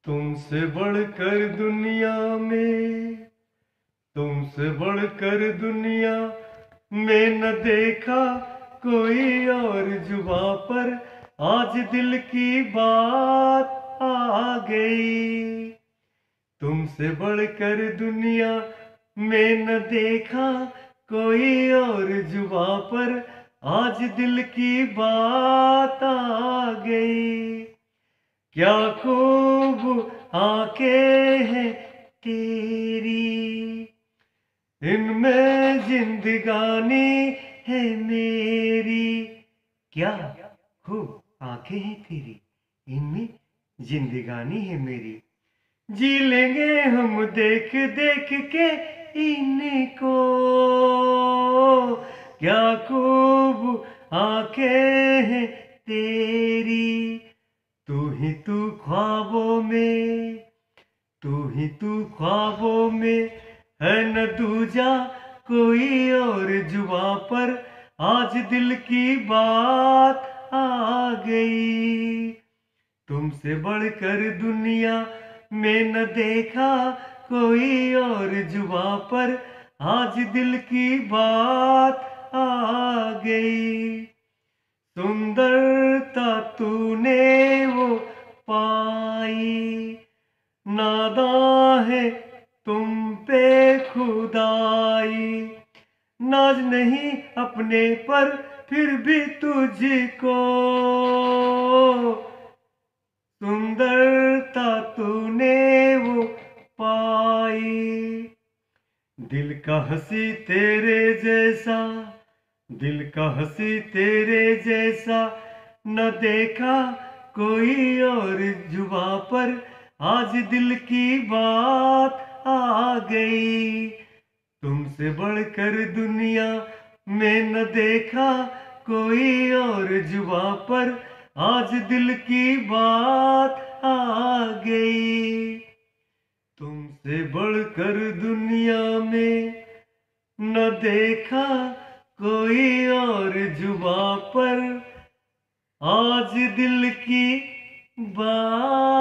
तुमसे बढ़कर दुनिया में, तुमसे बढ़कर दुनिया में न देखा कोई और जुबां पर आज दिल की बात आ गई। तुमसे बढ़कर दुनिया में न देखा कोई और जुबां पर आज दिल की बात आ गई। क्या खूब आंखें हैं तेरी, इनमें जिंदगानी है मेरी। क्या खूब आंखें हैं तेरी, इनमें जिंदगानी है मेरी। जी लेंगे हम देख देख के इनको। क्या खूब आंखें हैं तेरी, तू ही तू ख्वाबों में, तू ही तू ख्वाबों में है न दूजा कोई और जुबां पर आज दिल की बात आ गई। तुमसे बढ़कर दुनिया में न देखा कोई और जुबां पर आज दिल की बात आ गई। सुंदरता तूने वो पाई, नादां है तुम पे खुदाई। नाज नहीं अपने पर फिर भी तुझको, सुंदरता तूने वो पाई। दिल का हंसी तेरे जैसा, दिल का हंसी तेरे जैसा न देखा कोई और जुबां पर आज दिल की बात आ गई। तुमसे बढ़कर दुनिया में न देखा कोई और जुबां पर आज दिल की बात आ गई। तुमसे बढ़कर दुनिया में न देखा कोई और जुबां पर आज दिल की बात